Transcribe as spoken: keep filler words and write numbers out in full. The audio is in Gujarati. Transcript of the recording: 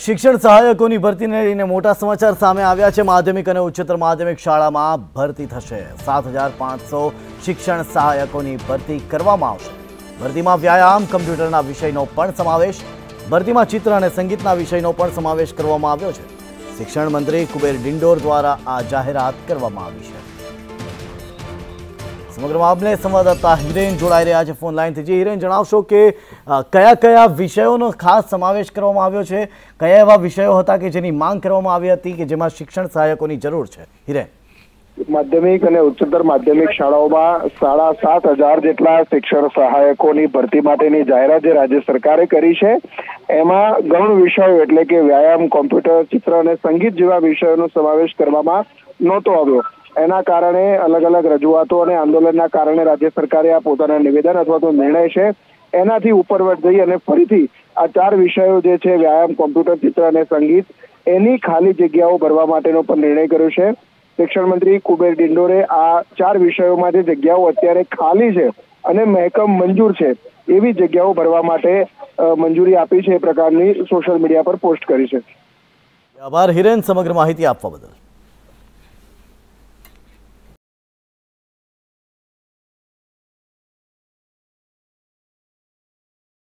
શિક્ષણ સહાયકોની ભરતીને લઈને મોટા સમાચાર સામે આવ્યા છે। માધ્યમિક અને ઉચ્ચતર માધ્યમિક શાળામાં ભરતી થશે। સાત હજાર પાંચસો શિક્ષણ સહાયકોની ભરતી કરવામાં આવશે। ભરતીમાં વ્યાયામ, કમ્પ્યુટરના વિષયનો પણ સમાવેશ, ભરતીમાં ચિત્ર અને સંગીતના વિષયનો પણ સમાવેશ કરવામાં આવ્યો છે। શિક્ષણ મંત્રી કુબેર ડિંડોર દ્વારા આ જાહેરાત કરવામાં આવી છે। સમગ્ર મામલે સંવાદદાતા હિરેન જોડાઈ રહ્યા છે ફોન લાઈનથી। જી હિરેન, જણાવશો કે કયા કયા વિષયોનો ખાસ સમાવેશ કરવામાં આવ્યો છે? કયા એવા વિષયો હતા કે જેની માંગ કરવામાં આવી હતી કે જેમાં શિક્ષણ સહાયકોની જરૂર છે? હિરેન, માધ્યમિક અને ઉચ્ચતર માધ્યમિક શાળાઓમાં સાડા સાત હજાર જેટલા શિક્ષણ સહાયકોની ભરતી માટેની જાહેરાત જે રાજ્ય સરકારે કરી છે, એમાં ગૌણ વિષયો એટલે કે વ્યાયામ, કોમ્પ્યુટર, ચિત્ર અને સંગીત જેવા વિષયોનો સમાવેશ કરવામાં નહોતો આવ્યો। એના કારણે અલગ અલગ રજૂઆતો અને આંદોલનના કારણે રાજ્ય સરકારે આ પોતાના નિવેદન અથવા તો નિર્ણય છે એનાથી ઉપરવટ જઈ અને ફરીથી આ ચાર વિષયો જે છે વ્યાયામ, કોમ્પ્યુટર, ચિત્ર અને સંગીત, એની ખાલી જગ્યાઓ ભરવા માટેનો પણ નિર્ણય કર્યો છે। શિક્ષણ મંત્રી કુબેર ડિંડોરે આ ચાર વિષયોમાં જે જગ્યાઓ અત્યારે ખાલી છે અને મહેકમ મંજૂર છે એવી જગ્યાઓ ભરવા માટે મંજૂરી આપી છે, એ પ્રકારની સોશિયલ મીડિયા પર પોસ્ટ કરી છે। આભાર હિરેન સમગ્ર માહિતી આપવા બદલ।